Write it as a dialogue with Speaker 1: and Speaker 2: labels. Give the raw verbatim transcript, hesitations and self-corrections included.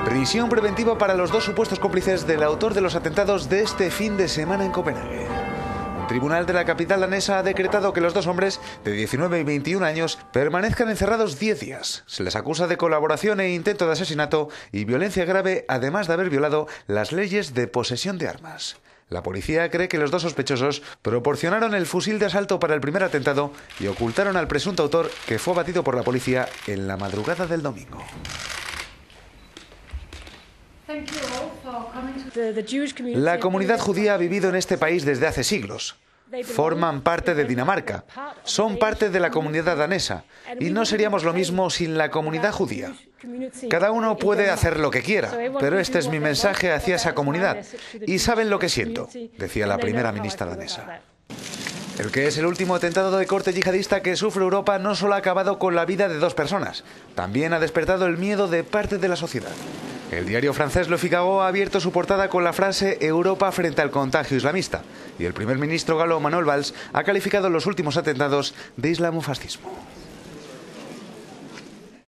Speaker 1: Prisión preventiva para los dos supuestos cómplices del autor de los atentados de este fin de semana en Copenhague. Un tribunal de la capital danesa ha decretado que los dos hombres, de diecinueve y veintiún años, permanezcan encerrados diez días. Se les acusa de colaboración e intento de asesinato y violencia grave, además de haber violado las leyes de posesión de armas. La policía cree que los dos sospechosos proporcionaron el fusil de asalto para el primer atentado y ocultaron al presunto autor, que fue abatido por la policía en la madrugada del domingo. La comunidad judía ha vivido en este país desde hace siglos. Forman parte de Dinamarca, son parte de la comunidad danesa, y no seríamos lo mismo sin la comunidad judía. Cada uno puede hacer lo que quiera, pero este es mi mensaje hacia esa comunidad, y saben lo que siento, decía la primera ministra danesa. El que es el último atentado de corte yihadista que sufre Europa no solo ha acabado con la vida de dos personas, también ha despertado el miedo de parte de la sociedad. El diario francés Le Figaro ha abierto su portada con la frase «Europa frente al contagio islamista», y el primer ministro galo Manuel Valls ha calificado los últimos atentados de islamofascismo.